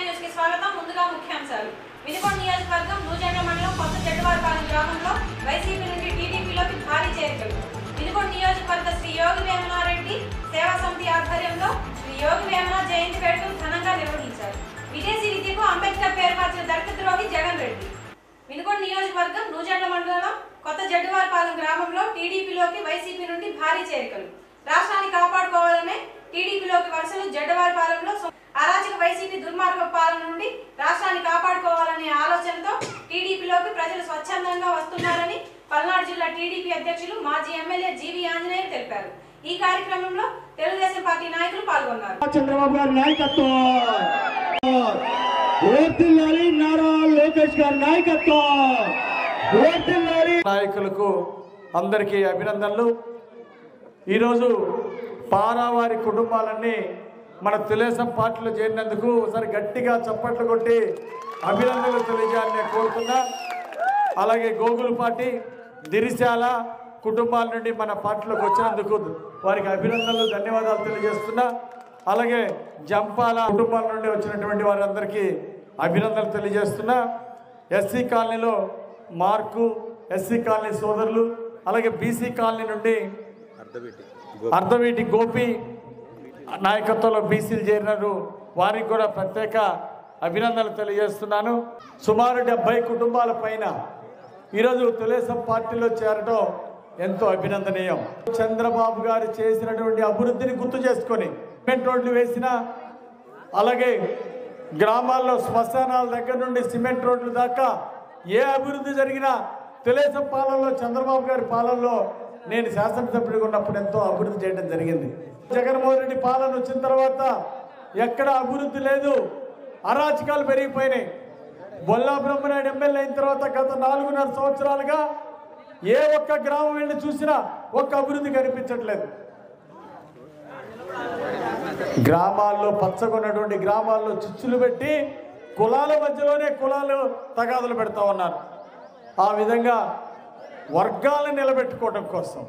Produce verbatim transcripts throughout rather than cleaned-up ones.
News కి స్వాగతం. ముందుగా ముఖ్యాంశాలు. వినుకొండ నియోజకవర్గం నూజెండ్ల మండలం కొత్త జడ్డువారిపాలెం గ్రామంలో వైసీపీ నుండి టీడీపీలోకి భారీ చేరికలు. వినుకొండ నియోజకవర్గ శ్రీ యోగి వేమనారెడ్డి సేవా సమితి ఆధ్వర్యంలో శ్రీ యోగి వేమన జయంతి వేడుకలు ఘనంగా నిర్వహించారు. విదేశీ విద్యకు అంబేద్కర్ పేరు మార్చిన దళితద్రోహి జగన్ రెడ్డి. వినుకొండ నియోజకవర్గం నూజెండ్ల మండలం కొత్త జడ్డువారిపాలెం గ్రామంలో టీడీపీలోకి వైసీపీ నుండి భారీ చేరికలు. రాష్ట్రాన్ని కాపాడుకోవాలనే టీడీపీలోకి వలసలు. జడ్డువారిపాలెంలో అరాచక వైసీపీ దుర్మార్గ పాలన నుండి రాష్ట్రాన్ని కాపాడుకోవాలనే ఆలోచనతో టీడీపీలోకి ప్రజలు స్వచ్ఛందంగా వస్తున్నారని పల్నాడు జిల్లా టీడీపీ అధ్యక్షులు మాజీ ఎమ్మెల్యే జీవి ఆంజనేయులు తెలిపారు. ఈ కార్యక్రమంలో తెలుగుదేశం పార్టీ నాయకులు పాల్గొన్నారు. చంద్రబాబు గారి నాయకత్వం, నారా లోకేష్ గారి నాయకత్వం, నాయకులకు అందరికీ అభినందనలు. ఈరోజు పారావారి కుటుంబాలన్నీ మన తెలుగుదేశం పార్టీలో చేరినందుకు ఒకసారి గట్టిగా చప్పట్లు కొట్టి అభినందనలు తెలియజేయాలని కోరుతున్నా. అలాగే గోగులపాటి, దిరిశాల కుటుంబాల నుండి మన పార్టీలోకి వచ్చినందుకు వారికి అభినందనలు, ధన్యవాదాలు తెలియజేస్తున్నా. అలాగే జంపాల కుటుంబాల నుండి వచ్చినటువంటి వారందరికీ అభినందనలు తెలియజేస్తున్నా. ఎస్సీ కాలనీలో మార్కు, ఎస్సీ కాలనీ సోదరులు, అలాగే బీసీ కాలనీ నుండి అర్ధవీటి గోపి నాయకత్వంలో బీసీలు చేరినారు. వారికి కూడా ప్రత్యేక అభినందనలు తెలియజేస్తున్నాను. సుమారు డెబ్బై కుటుంబాల పైన ఈరోజు తెలుగుదేశం పార్టీలో చేరడం ఎంతో అభినందనీయం. చంద్రబాబు గారు చేసినటువంటి అభివృద్ధిని గుర్తు చేసుకొని సిమెంట్ రోడ్లు వేసిన, అలాగే గ్రామాల్లో శ్మశానాల దగ్గర నుండి సిమెంట్ రోడ్లు దాకా ఏ అభివృద్ధి జరిగినా తెలుగుదేశం పాలనలో, చంద్రబాబు గారి పాలనలో నేను శాసనసభ్యుడిగా ఉన్నప్పుడు ఎంతో అభివృద్ధి చేయడం జరిగింది. జగన్మోహన్ రెడ్డి పాలన వచ్చిన తర్వాత ఎక్కడ అభివృద్ధి లేదు, అరాచకాలు పెరిగిపోయినాయి. బొల్లా బ్రహ్మనాయుడు ఎమ్మెల్యే అయిన తర్వాత గత నాలుగున్నర సంవత్సరాలుగా ఏ ఒక్క గ్రామం వెళ్ళి చూసినా ఒక్క అభివృద్ధి కనిపించట్లేదు. గ్రామాల్లో పచ్చగొన్నటువంటి గ్రామాల్లో చిచ్చులు పెట్టి కులాల మధ్యలోనే కులాలు తగాదులు పెడతా ఉన్నారు. ఆ విధంగా వర్గాలను నిలబెట్టుకోవడం కోసం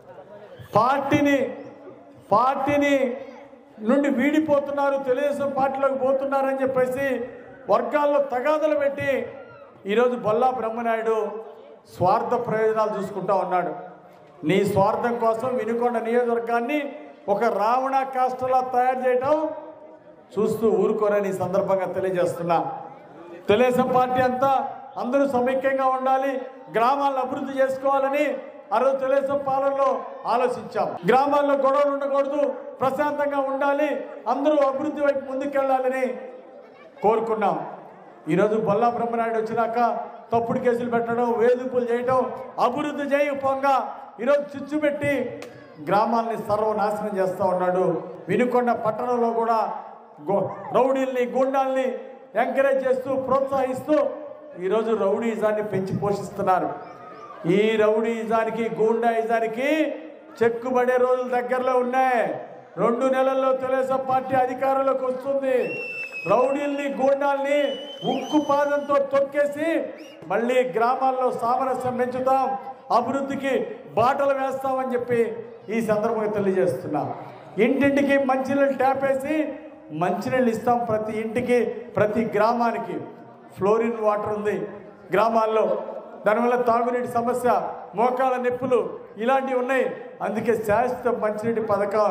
పార్టీని పార్టీని నుండి వీడిపోతున్నారు, తెలుగుదేశం పార్టీలోకి పోతున్నారని చెప్పేసి వర్గాల్లో తగాదులు పెట్టి ఈరోజు బొల్లా బ్రహ్మనాయుడు స్వార్థ ప్రయోజనాలు చూసుకుంటా ఉన్నాడు. నీ స్వార్థం కోసం వినుకొండ నియోజకవర్గాన్ని ఒక రావణ కాస్టలా తయారు చేయటం చూస్తూ ఊరుకోరని సందర్భంగా తెలియజేస్తున్నా. తెలుగుదేశం పార్టీ అంతా అందరూ సమైక్యంగా ఉండాలి, గ్రామాలను అభివృద్ధి చేసుకోవాలని ఆ రోజు తెలుగుదేశం పాలనలో ఆలోచించాం. గ్రామాల్లో గొడవలు ఉండకూడదు, ప్రశాంతంగా ఉండాలి, అందరూ అభివృద్ధి వైపు ముందుకెళ్ళాలని కోరుకున్నాం. ఈరోజు బొల్లా బ్రహ్మనాయుడు వచ్చినాక తప్పుడు కేసులు పెట్టడం, వేధింపులు చేయటం, అభివృద్ధి చేయకపోగా ఈరోజు చిచ్చు పెట్టి గ్రామాలని సర్వనాశనం చేస్తూ ఉన్నాడు. వినుకొండ పట్టణంలో కూడా గో రౌడీల్ని, గూండాల్ని ఎంకరేజ్ చేస్తూ, ప్రోత్సహిస్తూ ఈరోజు రౌడీయిజాన్ని పెంచి పోషిస్తున్నారు. ఈ రౌడీయిజానికి, గూండాయిజానికి చెక్కుబడే రోజులు దగ్గరలో ఉన్నాయి. రెండు నెలల్లో తెలుగుదేశం పార్టీ అధికారంలోకి వస్తుంది. రౌడీల్ని, గూండాల్ని ఉక్కు పాదంతో తొక్కేసి మళ్ళీ గ్రామాల్లో సామరస్యం పెంచుతాం, అభివృద్ధికి బాటలు వేస్తామని చెప్పి ఈ సందర్భంగా తెలియజేస్తున్నా. ఇంటింటికి మంచినీళ్ళు ట్యాప్ వేసి మంచినీళ్ళు ఇస్తాం. ప్రతి ఇంటికి, ప్రతి గ్రామానికి ఫ్లోరిన్ వాటర్ ఉంది గ్రామాల్లో. దానివల్ల తాగునీటి సమస్య, మోకాళ్ళ నొప్పులు ఇలాంటివి ఉన్నాయి. అందుకే శాశ్వత మంచినీటి పథకం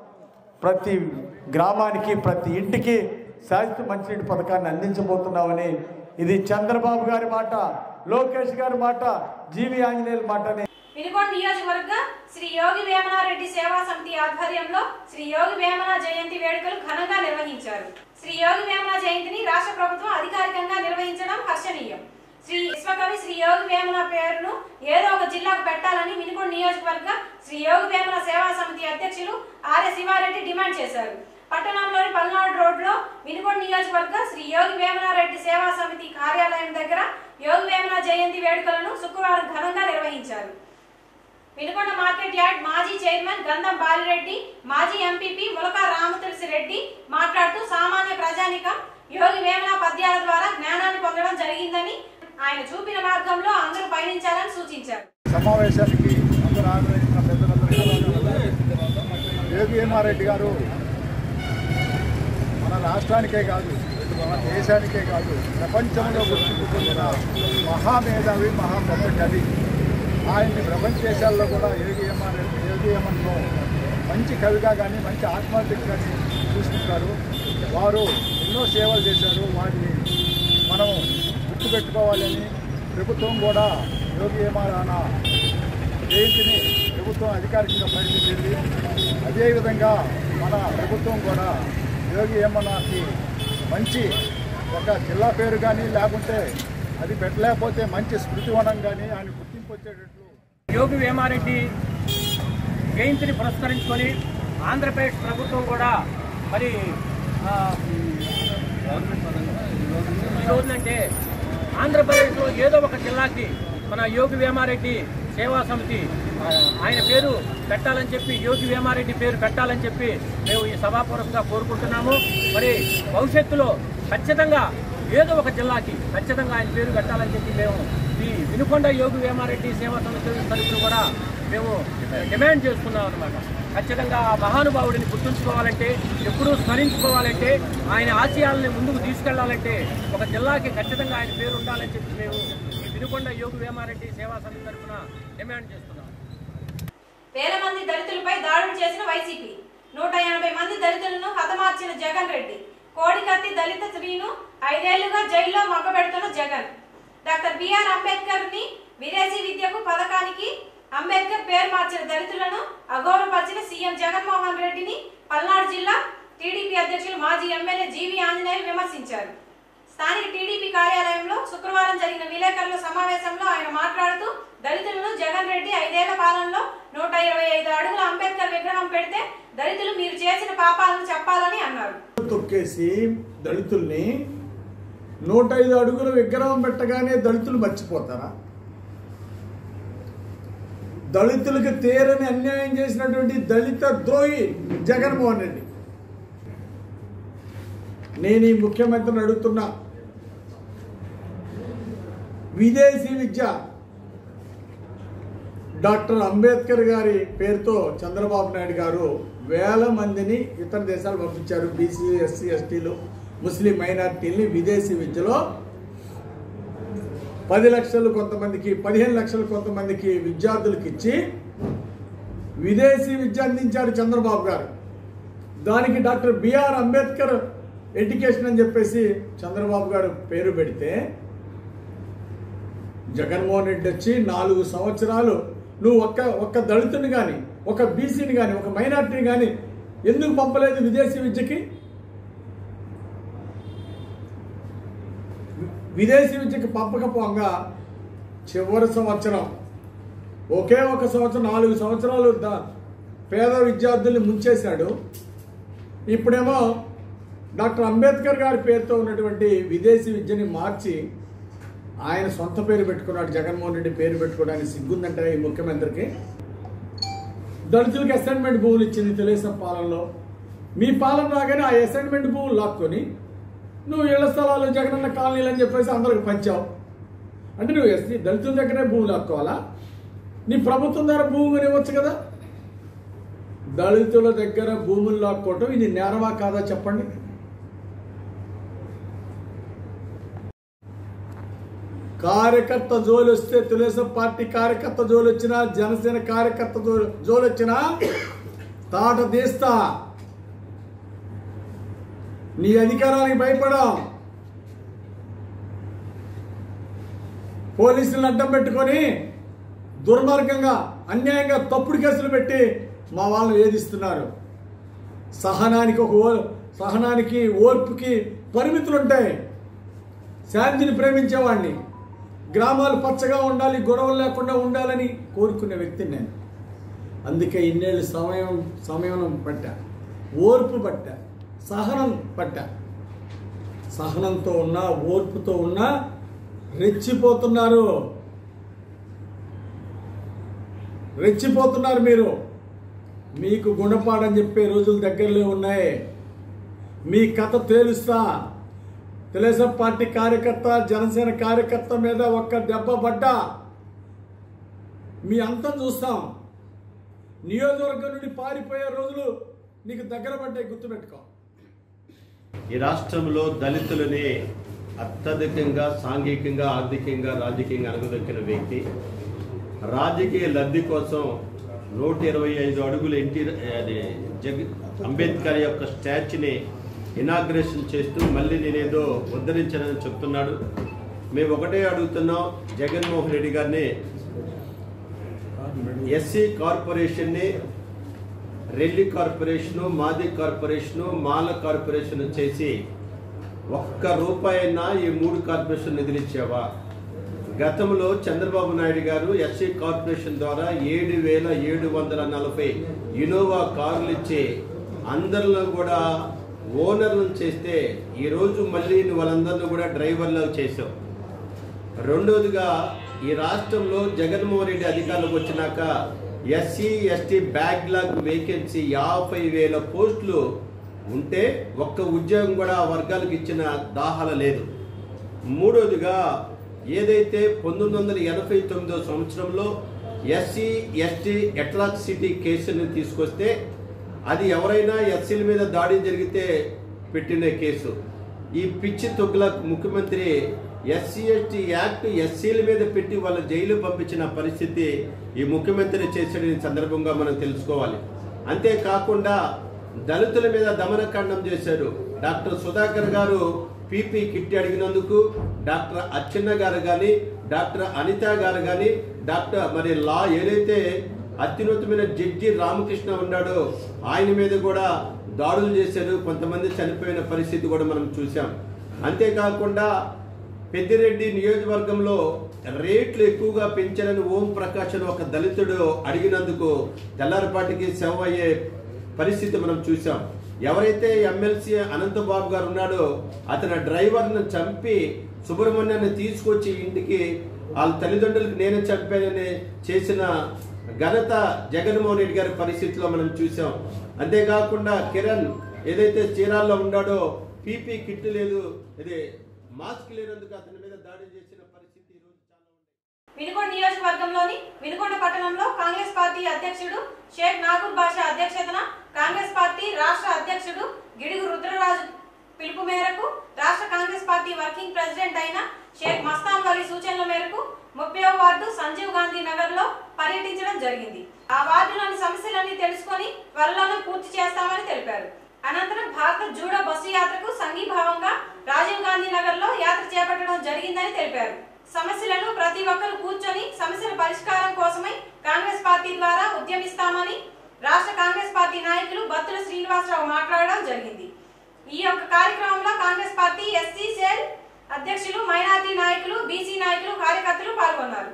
ప్రతి గ్రామానికి, ప్రతి ఇంటికి శాశ్వత మంచినీటి పథకాన్ని అందించబోతున్నామని ఇది చంద్రబాబు గారి మాట, లోకేష్ గారి మాట, జీవి ఆంజనేయుల మాటని. వినుకొండ నియోజకవర్గ శ్రీ యోగి వేమనారెడ్డి సేవా సమితి ఆధ్వర్యంలో శ్రీ యోగి వేమన జయంతి వేడుకలు ఘనంగా నిర్వహించారు. శ్రీ యోగి వేమన జయంతిని రాష్ట్ర ప్రభుత్వం అధికారికంగా నిర్వహించడం హర్షణీయం. శ్రీ విశ్వకవి శ్రీ యోగి వేమన పేరును ఏదో ఒక జిల్లాకు పెట్టాలని వినుకొండ నియోజకవర్గ శ్రీ యోగి వేమన సేవా సమితి అధ్యక్షులు ఆర్య శివారెడ్డి డిమాండ్ చేశారు. పట్టణంలోని పల్నాడు రోడ్లో వినుకొండ నియోజకవర్గ శ్రీ యోగి వేమనారెడ్డి సేవా సమితి కార్యాలయం దగ్గర యోగి వేమన జయంతి వేడుకలను శుక్రవారం ఘనంగా నిర్వహించారు. వినుకొండ మార్కెట్ యార్డ్ మాజీ చైర్మన్ గంధం బాలిరెడ్డి, మాజీ ఎంపీపీ ములక రామతులసి రెడ్డి మాట్లాడుతూ సామాన్య ప్రజానికం యోగి వేమన పద్యాల ద్వారా జ్ఞానాన్ని పొందడం జరిగిందని, ఆయన చూపిన మార్గంలో అందరూ పయనించాలని సూచించారు. సమావేశానికి అందరూ ఆదరించిన పెద్దలందరికీ యోగి వేమారెడ్డి గారు మన రాష్ట్రానికే కాదు మన దేశానికే కాదు ప్రపంచంలో గుర్తింపు పొందిన మహామేధావి మహాగొప్ప కవి. ఆయన్ని ప్రపంచ దేశాల్లో కూడా యోగియమన్ యోగియమన్లో మంచి కవిగా కానీ మంచి ఆత్మహత్యగా కానీ చూసుకుంటారు. వారు ఎన్నో సేవలు చేశారు. వాటిని మనం గుర్తుపెట్టుకోవాలని ప్రభుత్వం కూడా యోగియమన్ జయంతిని ప్రభుత్వం అధికారికంగా ప్రకటించింది. అదేవిధంగా మన ప్రభుత్వం కూడా యోగియమన్కి మంచి ఒక జిల్లా పేరు కానీ లేకుంటే అది పెట్టలేకపోతే మంచి స్మృతివనం కానీ ఆయన గుర్తింపు వచ్చేటట్లు యోగి వేమారెడ్డి జయంతిని పురస్కరించుకొని ఆంధ్రప్రదేశ్ ప్రభుత్వం కూడా మరి ఈరోజునంటే ఆంధ్రప్రదేశ్లో ఏదో ఒక జిల్లాకి మన యోగి వేమారెడ్డి సేవా సమితి ఆయన పేరు పెట్టాలని చెప్పి యోగి వేమారెడ్డి పేరు పెట్టాలని చెప్పి మేము ఈ సభాపూర్వకంగా కోరుకుంటున్నాము. మరి భవిష్యత్తులో ఖచ్చితంగా ఏదో ఒక జిల్లాకి ఖచ్చితంగా ఆయన పేరు పెట్టాలని చెప్పి మేము ఈ వినుకొండ యోగి వేమారెడ్డి సేవా సమితి తరఫున కూడా మేము డిమాండ్ చేస్తున్నాం అన్నమాట. ఖచ్చితంగా ఆ మహానుభావుడిని గుర్తుంచుకోవాలంటే, ఎప్పుడూ స్మరించుకోవాలంటే, ఆయన ఆశయాలని ముందుకు తీసుకెళ్లాలంటే ఒక జిల్లాకి ఖచ్చితంగా ఆయన పేరు ఉండాలని చెప్పి మేము ఈ వినుకొండ యోగి వేమారెడ్డి సేవా సమితి తరఫున డిమాండ్ చేస్తున్నాం. వేల మంది దళితులపై దాడులు చేసిన వైసీపీ, నూట ఎనభై మంది దళితులను హతమార్చిన జగన్ రెడ్డి, కోడికత్తి దళిత స్త్రీను ఐదేళ్లుగా జైల్లో మగ్గబెడుతున్న జగన్, డాక్టర్ బిఆర్ అంబేద్కర్ ని విదేశీ విద్యకు పథకానికి అంబేద్కర్ పేరు మార్చిన దళితులను అగౌరవపరిచిన సీఎం జగన్మోహన్ రెడ్డిని పల్నాడు జిల్లా టీడీపీ అధ్యక్షులు మాజీ ఎమ్మెల్యే జీవీ ఆంజనేయులు విమర్శించారు. స్థానిక టీడీపీ కార్యాలయంలో శుక్రవారం జరిగిన విలేకరుల సమావేశంలో ఆయన మాట్లాడుతూ దళితులను జగన్ రెడ్డి ఐదేళ్ల పాలనలో నూట ఇరవై ఐదు అడుగుల అంబేద్కర్ విగ్రహం పెడితే దళితులు మీరు చేసిన పాపాలను చెప్పాలని అన్నారు. తొక్కేసి దళితుల్ని నూట ఐదు అడుగుల విగ్రహం పెట్టగానే దళితులు మర్చిపోతారా? దళితులకు తీరని అన్యాయం చేసినటువంటి దళిత ద్రోహి జగన్మోహన్ రెడ్డి. నేను ఈ ముఖ్యమంత్రిని అడుగుతున్నా, విదేశీ విద్య డాక్టర్ అంబేద్కర్ గారి పేరుతో చంద్రబాబు నాయుడు గారు వేల మందిని ఇతర దేశాలు పంపించారు. బీసీ, ఎస్సీ, ఎస్టీలు, ముస్లిం మైనార్టీల్ని విదేశీ విద్యలో పది లక్షలు కొంతమందికి, పదిహేను లక్షలు కొంతమందికి విద్యార్థులకు ఇచ్చి విదేశీ విద్య అందించారు చంద్రబాబు గారు. దానికి డాక్టర్ బిఆర్ అంబేద్కర్ ఎడ్యుకేషన్ అని చెప్పేసి చంద్రబాబు గారు పేరు పెడితే జగన్మోహన్ రెడ్డి వచ్చి నాలుగు సంవత్సరాలు నువ్వు ఒక్క ఒక్క దళితుని కానీ, ఒక బీసీని కానీ, ఒక మైనార్టీని కానీ ఎందుకు పంపలేదు విదేశీ విద్యకి? విదేశీ విద్యకి పంపకపోగా చివరి సంవత్సరం ఒకే ఒక సంవత్సరం నాలుగు సంవత్సరాలు పేద విద్యార్థుల్ని ముంచేశాడు. ఇప్పుడేమో డాక్టర్ అంబేద్కర్ గారి పేరుతో ఉన్నటువంటి విదేశీ విద్యని మార్చి ఆయన సొంత పేరు పెట్టుకున్నాడు. జగన్మోహన్ రెడ్డి పేరు పెట్టుకోవడానికి సిగ్గుందంటే ఈ ముఖ్యమంత్రికి. దళితులకు అసైన్మెంట్ భూములు ఇచ్చింది తెలుగుదేశం పాలనలో. మీ పాలన రాగానే ఆ అసైన్మెంట్ భూములు లాక్కొని నువ్వు ఇళ్ల స్థలాలు జగనన్న కాలనీలు అని చెప్పేసి అందరికి పంచావు. అంటే నువ్వు ఎస్సీ దళితుల దగ్గరే భూములు లాక్కోవాలా? నీ ప్రభుత్వం ద్వారా భూమి ఇవ్వచ్చు కదా. దళితుల దగ్గర భూములు లాక్కోవటం ఇది నేరమా కాదా చెప్పండి? కార్యకర్త జోలు వస్తే, తెలుగుదేశం పార్టీ కార్యకర్త జోలు వచ్చినా, జనసేన కార్యకర్త జోలు వచ్చినా తాట తీస్తా. నీ అధికారానికి భయపడం. పోలీసులను అడ్డం పెట్టుకొని దుర్మార్గంగా, అన్యాయంగా తప్పుడు కేసులు పెట్టి మా వాళ్ళని వేధిస్తున్నారు. సహనానికి ఒక ఓ సహనానికి ఓర్పుకి పరిమితులు ఉంటాయి. శాంతిని ప్రేమించేవాడిని, గ్రామాలు పచ్చగా ఉండాలి, గొడవలు లేకుండా ఉండాలని కోరుకునే వ్యక్తిని నేను. అందుకే ఇన్నేళ్ళు సమయం సమయం పట్టా, ఓర్పు పట్టా, సహనం పట్టా. సహనంతో ఉన్నా, ఓర్పుతో ఉన్నా రెచ్చిపోతున్నారు రెచ్చిపోతున్నారు మీరు. మీకు గుణపాఠం చెప్పే రోజులు దగ్గరలో ఉన్నాయి. మీ కథ తేలుస్తా. తెలుగుదేశం పార్టీ కార్యకర్త, జనసేన కార్యకర్త మీద ఒక్క దెబ్బ పడ్డా మీ అంతం చూస్తాం. నియోజకవర్గం నుండి పారిపోయే రోజులు నీకు దగ్గర పడ్డాయి, గుర్తుపెట్టుకో. ఈ రాష్ట్రంలో దళితులని అత్యధికంగా సాంఘికంగా, ఆర్థికంగా, రాజకీయంగా అణగదొక్కిన వ్యక్తి. రాజకీయ లబ్ధి కోసం నూట ఇరవై ఐదు అడుగుల ఎన్టీ జగ అంబేద్కర్ యొక్క స్టాచ్యూని ఇనాగ్రేషన్ చేస్తూ మళ్ళీ నేనేదో ఉద్ధరించానని చెప్తున్నాడు. మేము ఒకటే అడుగుతున్నాం, జగన్మోహన్ రెడ్డి గారిని ఎస్సీ కార్పొరేషన్ని రెల్లి కార్పొరేషను, మాది కార్పొరేషను, మాల కార్పొరేషన్ చేసి ఒక్క రూపాయన్నా ఈ మూడు కార్పొరేషన్ నిధులు ఇచ్చావా? గతంలో చంద్రబాబు నాయుడు గారు ఎస్సీ కార్పొరేషన్ ద్వారా ఏడు వేల ఏడు వందల నలభై ఇన్నోవా కార్లు ఇచ్చి అందరిలో కూడా ఓనర్లను చేస్తే ఈరోజు మళ్ళీ వాళ్ళందరినీ కూడా డ్రైవర్లు చేసావు. రెండోదిగా ఈ రాష్ట్రంలో జగన్మోహన్ రెడ్డి అధికారంలోకి వచ్చినాక ఎస్సీ ఎస్టీ బ్యాక్లాగ్ వేకెన్సీ యాభై వేల పోస్టులు ఉంటే ఒక్క ఉద్యోగం కూడా ఆ వర్గాలకు ఇచ్చిన దాఖల లేదు. మూడోదిగా ఏదైతే పంతొమ్మిది వందల ఎనభై తొమ్మిదో సంవత్సరంలో ఎస్సీ ఎస్టీ అట్రాసిటీ కేసుని తీసుకొస్తే అది ఎవరైనా ఎస్సీల మీద దాడి జరిగితే పెట్టిన కేసు. ఈ పిచ్చి తొగ్గులకు ముఖ్యమంత్రి ఎస్సీ ఎస్టీ యాక్ట్ ఎస్సీల మీద పెట్టి వాళ్ళ జైలు పంపించిన పరిస్థితి ఈ ముఖ్యమంత్రి చేసిన సందర్భంగా మనం తెలుసుకోవాలి. అంతేకాకుండా దళితుల మీద దమనకాండం చేశారు. డాక్టర్ సుధాకర్ గారు పీపీ కిట్ అడిగినందుకు డాక్టర్ అచ్చెన్న గారు కానీ, డాక్టర్ అనిత గారు కానీ, డాక్టర్ మరి లా ఏదైతే అత్యున్నతమైన జడ్జి రామకృష్ణ ఉన్నాడో ఆయన మీద కూడా దాడులు చేశారు. కొంతమంది చనిపోయిన పరిస్థితి కూడా మనం చూసాం. అంతేకాకుండా పెద్దిరెడ్డి నియోజకవర్గంలో రేట్లు ఎక్కువగా పెంచాలని ఓం ప్రకాష్ అని ఒక దళితుడు అడిగినందుకు తెల్లారిపాటికి సేవ అయ్యే పరిస్థితి మనం చూసాం. ఎవరైతే ఎమ్మెల్సీ అనంతబాబు గారు ఉన్నాడో అతని డ్రైవర్ను చంపి సుబ్రహ్మణ్యాన్ని తీసుకొచ్చి ఇంటికి వాళ్ళ తల్లిదండ్రులకు నేనే చంపానని చేసిన ఘనత జగన్మోహన్ రెడ్డి గారి పరిస్థితిలో మనం చూసాం. అంతేకాకుండా కిరణ్ ఏదైతే చీరాల్లో ఉన్నాడో పీపీ కిట్ లేదు, ఇది మాస్క్ లేనందుకు అతని మీద దాడి చేసిన పరిస్థితి ఈ రోజు చాలా ఉంది. వినుకొండ నియోజకవర్గంలోని వినుకొండ పట్టణంలో కాంగ్రెస్ పార్టీ అధ్యక్షుడు షేక్ నాగూర్ బాషా అధ్యక్షతన కాంగ్రెస్ పార్టీ రాష్ట్ర అధ్యక్షుడు గిడుగు రుద్రరాజు పిలుపు మేరకు రాష్ట్ర కాంగ్రెస్ పార్టీ వర్కింగ్ ప్రెసిడెంట్ అయిన షేక్ మస్తాన్ వలి సూచనల మేరకు ముప్పైవ వార్డు సంజీవ్ గాంధీ నగర్ లో పర్యటించడం జరిగింది. ఆ వార్డులోని సమస్యలన్నీ తెలుసుకొని త్వరలోనే పూర్తి చేస్తామని తెలిపారు. అనంతరం భారత జూడో బస్సు యాత్రకు సంఘీభావంగా రాజీవ్ గాంధీ నగర్ లో యాత్ర చేపట్టడం జరిగిందని తెలిపారు. సమస్యలను ప్రతి ఒక్కరూ కూర్చొని సమస్యల పరిష్కారం కోసమై కాంగ్రెస్ పార్టీ ద్వారా ఉద్యమిస్తామని రాష్ట్ర కాంగ్రెస్ పార్టీ నాయకులు బత్తుల శ్రీనివాసరావు మాట్లాడడం జరిగింది. ఈ యొక్క కార్యక్రమంలో కాంగ్రెస్ పార్టీ ఎస్సీ సెల్ అధ్యక్షులు, మైనార్టీ నాయకులు, బీసీ నాయకులు, కార్యకర్తలు పాల్గొన్నారు.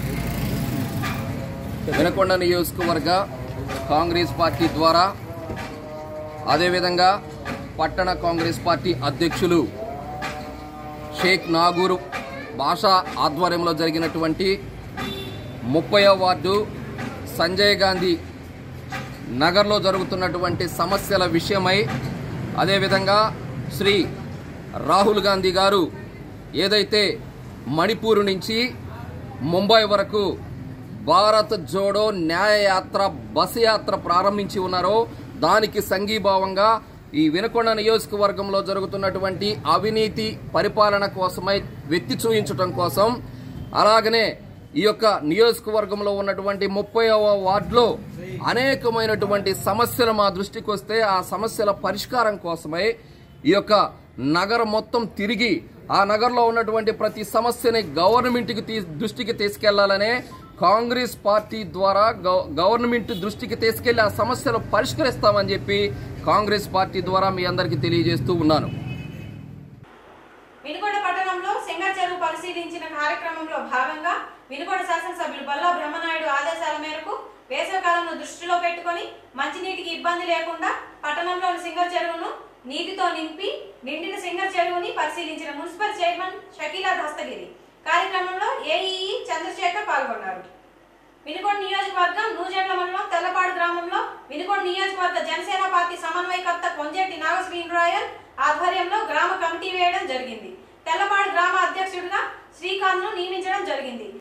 వినుకొండ నియోజకవర్గ కాంగ్రెస్ పార్టీ ద్వారా అదేవిధంగా పట్టణ కాంగ్రెస్ పార్టీ అధ్యక్షులు షేక్ నాగూర్ బాషా ఆధ్వర్యంలో జరిగినటువంటి ముప్పైవ వార్డు సంజయ్ గాంధీ నగర్లో జరుగుతున్నటువంటి సమస్యల విషయమై, అదేవిధంగా శ్రీ రాహుల్ గాంధీ గారు ఏదైతే మణిపూర్ నుంచి ముంబై వరకు భారత్ జోడో న్యాయయాత్ర బస్సు యాత్ర ప్రారంభించి ఉన్నారో దానికి సంఘీభావంగా ఈ వినుకొండ నియోజకవర్గంలో జరుగుతున్నటువంటి అవినీతి పరిపాలన కోసమై వెత్తి చూయించడం కోసం, అలాగనే ఈ యొక్క నియోజకవర్గంలో ఉన్నటువంటి ముప్పైవ వార్డులో అనేకమైనటువంటి సమస్యలు మా దృష్టికి వస్తే ఆ సమస్యల పరిష్కారం కోసమై ఈ యొక్క నగరం మొత్తం తిరిగి ఆ నగరంలో ఉన్నటువంటి ప్రతి సమస్యని గవర్నమెంట్కి దృష్టికి తీసుకెళ్లాలనే కాంగ్రెస్ పార్టీ ద్వారా గవర్నమెంట్ దృష్టికి తీసుకెళ్లి ఆ సమస్యలు పరిష్కరిస్తామని చెప్పి కాంగ్రెస్ పార్టీ ద్వారా మీ అందరికీ తెలియజేస్తూ ఉన్నాను. వినుకొండ పట్టణంలో సింగర్ చెరువు పరిశీలించిన కార్యక్రమంలో భాగంగా వినుకొండ శాసనసభ్యులు బల్లా బ్రహ్మనాయుడు ఆదేశాల మేరకు వేసవికాలంను దృష్టిలో పెట్టుకుని మంచినీటికి ఇబ్బంది లేకుండా పట్టణంలోని సింగర్ చెరువును నీటితో నింపి నిండిన సింగర్ చెరువుని పరిశీలించిన మున్సిపల్ చైర్మన్ షకీలా దస్తగిరి. కార్యక్రమంలో ఏఈఈ చంద్రశేఖర్ పాల్గొన్నారు. వినుకొండ నియోజకవర్గం నూజెండ్ల మండలం తెల్లపాడు గ్రామంలో వినుకొండ నియోజకవర్గ జనసేన పార్టీ సమన్వయకర్త కొంజెట్టి నాగశ్రీరాయల్ ఆధ్వర్యంలో గ్రామ కమిటీ వేయడం జరిగింది. తెల్లపాడు గ్రామ అధ్యక్షుడిగా శ్రీకాంత్ ను నియమించడం జరిగింది.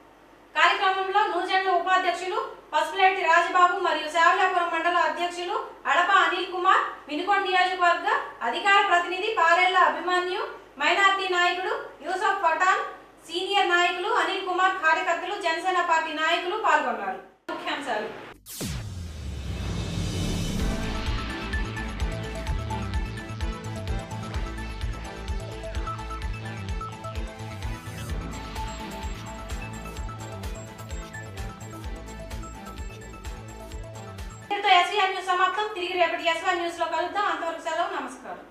కార్యక్రమంలో నూజెండ్ల ఉపాధ్యక్షులు పసుపులేటి రాజబాబు మరియు శావలాపురం మండల అధ్యక్షులు అడప అనిల్ కుమార్, వినుకొండ నియోజకవర్గ అధికార ప్రతినిధి పారెళ్ల అభిమన్యు, మైనార్టీ నాయకుడు యూసఫ్ పఠాన్, సీనియర్ నాయకులు అనిల్ కుమార్, కార్యకర్తలు, జనసేన పార్టీ నాయకులు పాల్గొన్నారు. ముఖ్యాంశాలు ఎస్వీఆర్ న్యూస్ సమాప్తం. తిరిగి రేపటి ఎస్వీఆర్ న్యూస్ లో కలుద్దాం. అంతవరకు సెలవు. నమస్కారం.